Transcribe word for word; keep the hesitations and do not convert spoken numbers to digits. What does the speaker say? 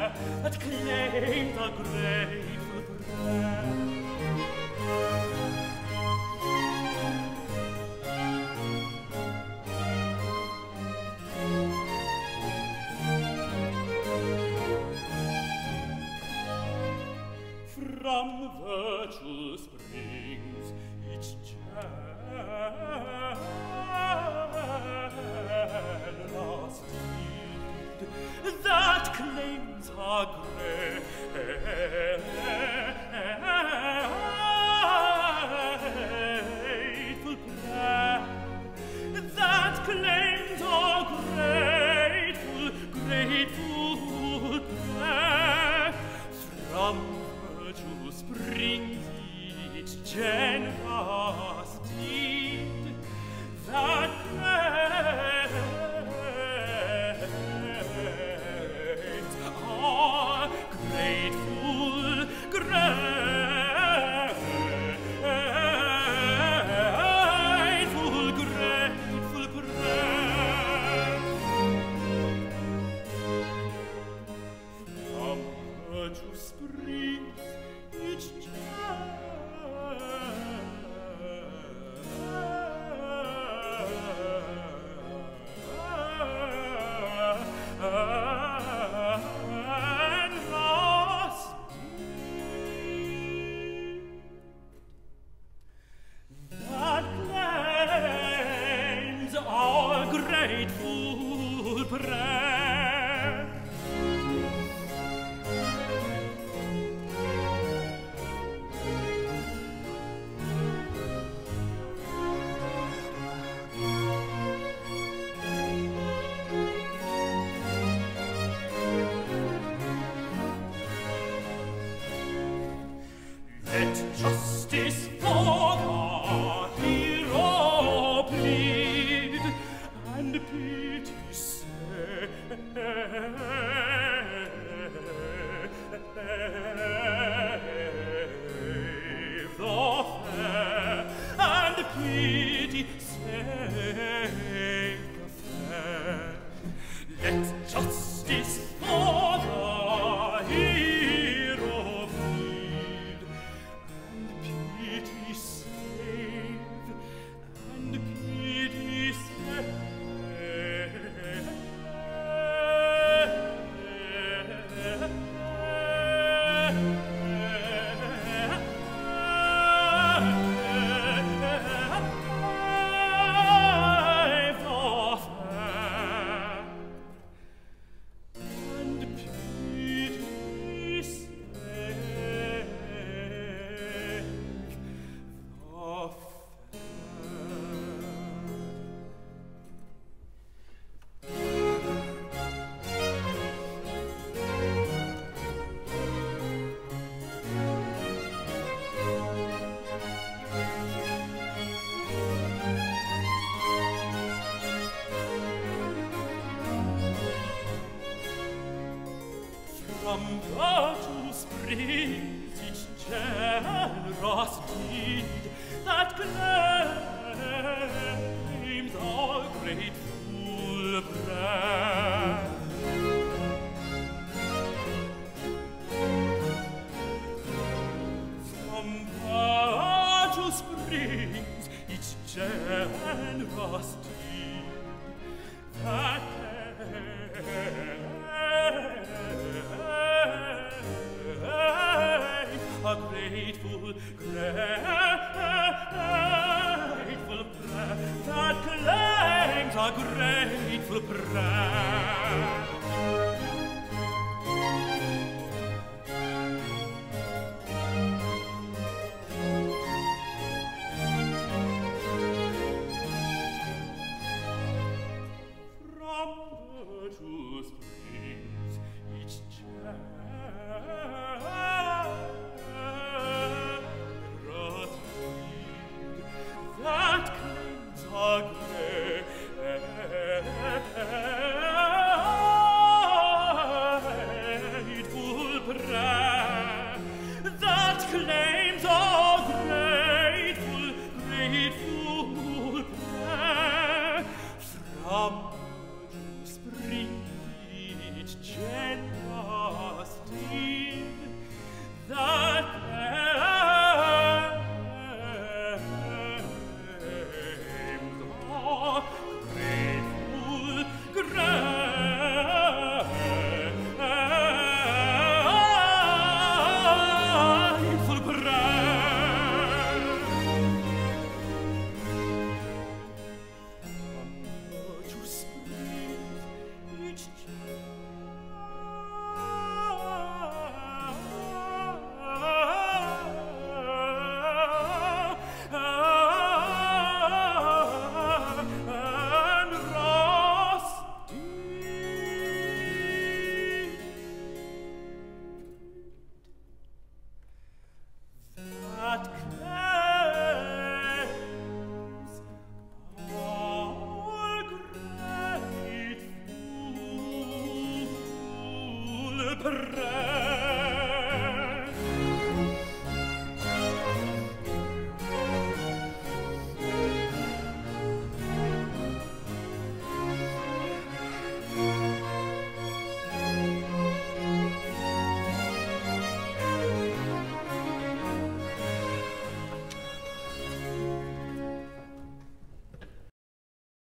that claimed a grateful prayer. From virtue springs each generous deed that claims a grateful prayer, that claims a grateful, grateful prayer. From virtue springs each generous deed that claims a grateful, grateful, grateful prayer. From virtue springs each generous deed that claims our grateful prayer. Let justice for the hero plead, and pity save the fair, and pity save the fair. Let justice for the hero plead, and pity save, and pity save. From virtue springs each generous deed that claims our grateful prayer.